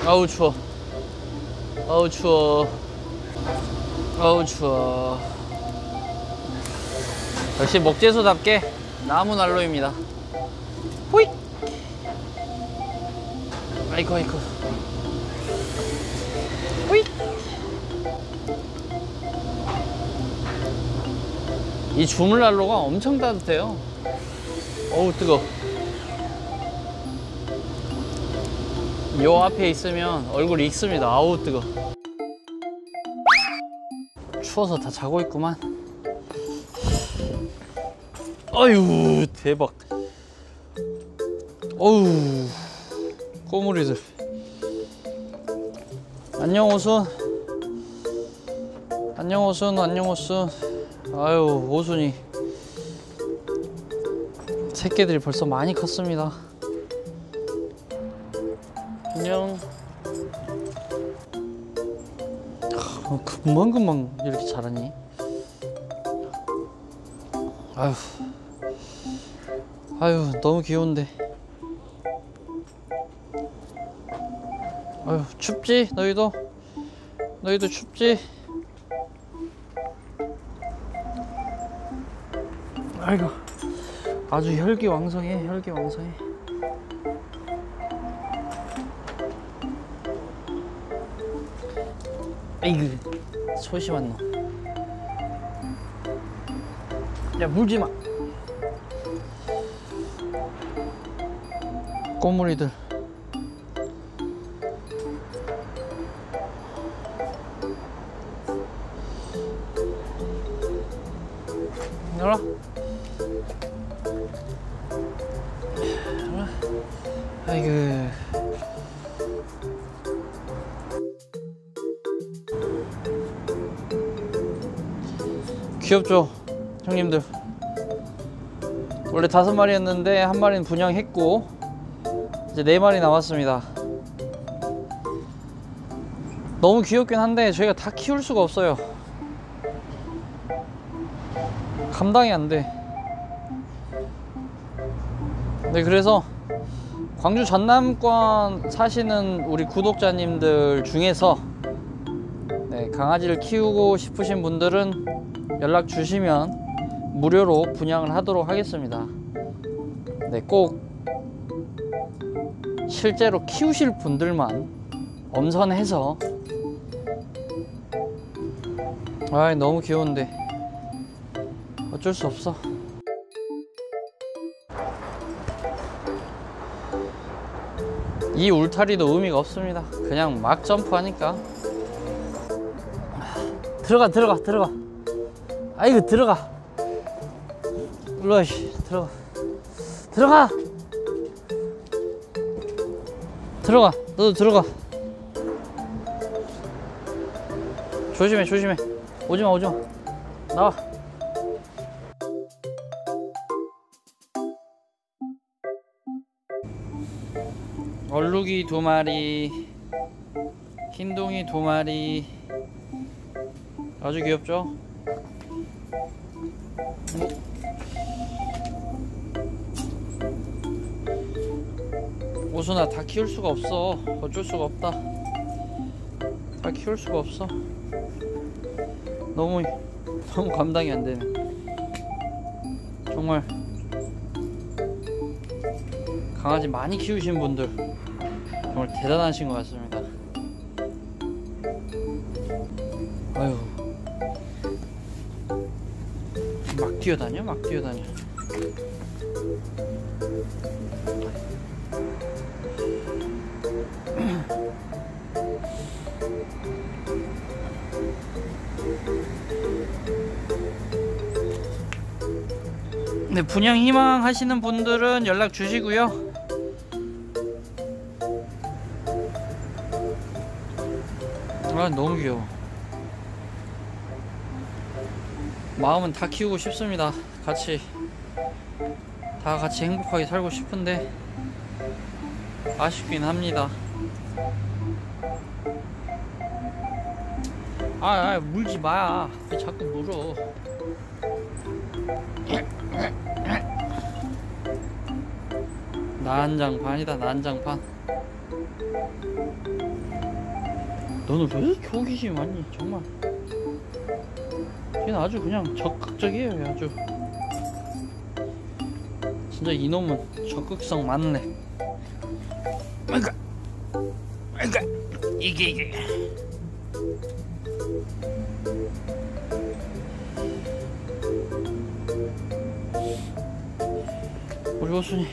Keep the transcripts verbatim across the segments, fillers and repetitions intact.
아우 추워. 아우 추워. 아우 추워. 역시 목재소답게 나무 난로입니다. 호잇. 아이고 아이고. 호잇. 이 주물 난로가 엄청 따뜻해요. 어우 뜨거. 요 앞에 있으면 얼굴 익습니다. 아우 뜨거. 추워서 다 자고 있구만. 아유 대박. 어우 꼬물이들. 안녕 오순. 안녕 오순. 안녕 오순. 아유 오순이 새끼들이 벌써 많이 컸습니다. 안녕. 금방금방 이렇게 자라니. 아유 아유 너무 귀여운데. 아유 춥지? 너희도? 너희도 춥지? 아이고 아주 혈기왕성해. 혈기왕성해. 에이그 소심한 놈. 야 물지마. 꼬물이들. 열어. 아이고 귀엽죠 형님들. 원래 다섯 마리였는데 한 마리는 분양했고 이제 네 마리 남았습니다. 너무 귀엽긴 한데 저희가 다 키울 수가 없어요. 감당이 안 돼. 네, 그래서 광주 전남권 사시는 우리 구독자님들 중에서 네, 강아지를 키우고 싶으신 분들은 연락 주시면 무료로 분양을 하도록 하겠습니다. 네, 꼭 실제로 키우실 분들만 엄선해서. 아 너무 귀여운데 어쩔 수 없어. 이 울타리도 의미가 없습니다. 그냥 막 점프하니까. 들어가 들어가 들어가. 아이고 들어가. 일로와 들어가. 들어가. 들어가. 너도 들어가. 조심해 조심해. 오지마 오지마. 나와. 얼룩이 두 마리, 흰둥이 두 마리. 아주 귀엽죠? 오순아 다 키울 수가 없어. 어쩔 수가 없다. 다 키울 수가 없어. 너무 너무 감당이 안 되네. 정말 강아지 많이 키우신 분들 정말 대단하신 것 같습니다. 아유 막 뛰어다녀 막 뛰어다녀. 네, 분양 희망하시는 분들은 연락 주시고요. 아 너무 귀여워. 마음은 다 키우고 싶습니다. 같이 다 같이 행복하게 살고 싶은데 아쉽긴 합니다. 아, 아 물지 마. 왜 자꾸 물어. 난장판이다 난장판. 너는 왜 이렇게 호기심이 많니 정말. 걔는 아주 그냥 적극적이에요. 아주 진짜 이놈은 적극성 많네. 그러니까 그러니까 이게 이게 우리 오순이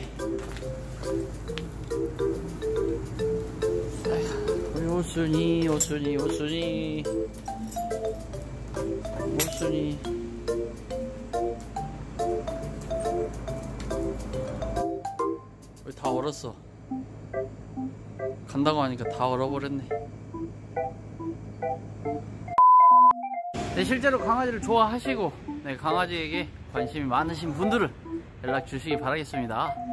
우리 오순이 오순이 오순이 오순이 우리 다 얼었어. 간다고 하니까 다 얼어버렸네. 네, 실제로 강아지를 좋아하시고 네, 강아지에게 관심이 많으신 분들은 연락 주시기 바라겠습니다.